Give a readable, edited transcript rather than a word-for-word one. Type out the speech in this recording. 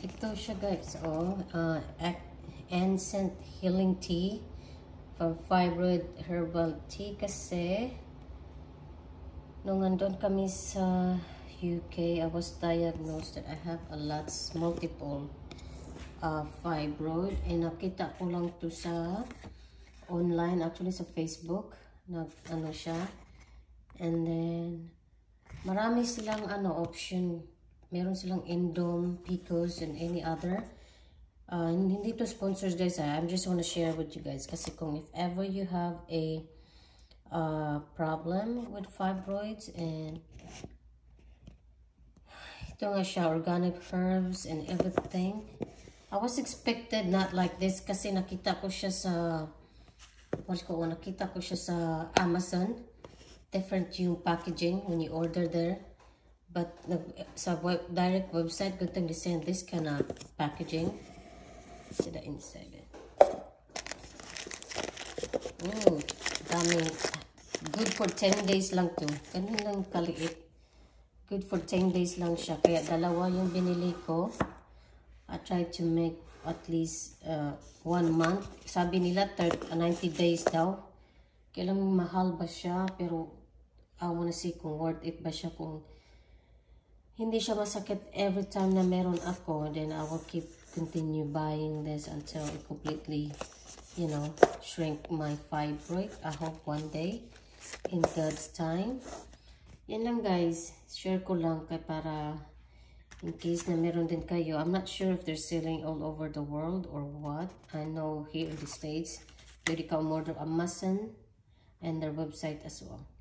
Ito siya guys, Ancient Healing Tea for Fibroid Herbal Tea kasi nung nandun kami sa UK, I was diagnosed that I have multiple fibroid, and nakita ko lang to sa online, actually sa Facebook, ano siya, and then marami silang option. Meron silang Endom, Picos, and any other. Hindi to sponsors guys. I'm just want to share with you guys. Kasi kung if ever you have a problem with fibroids, and ito nga siya, organic herbs and everything. I was expected not like this kasi nakita ko siya sa Amazon. Different yung packaging when you order there. But sa direct website, good thing they send this kind of packaging. See the inside. Dami. Good for 10 days lang to. Ganun lang kaliit. Good for 10 days lang siya. Kaya dalawa yung binili ko. I tried to make at least 1 month. Sabi nila 90 days daw. Kailang mahal ba siya? Pero I wanna see kung worth it ba siya, kung hindi siya masakit every time na meron ako, then I will continue buying this until it completely, shrink my fibroid. I hope one day, in God's time. Yan lang guys, share ko lang para in case na meron din kayo. I'm not sure if they're selling all over the world or what. I know here in the States, pwede ka umorder Amazon and their website as well.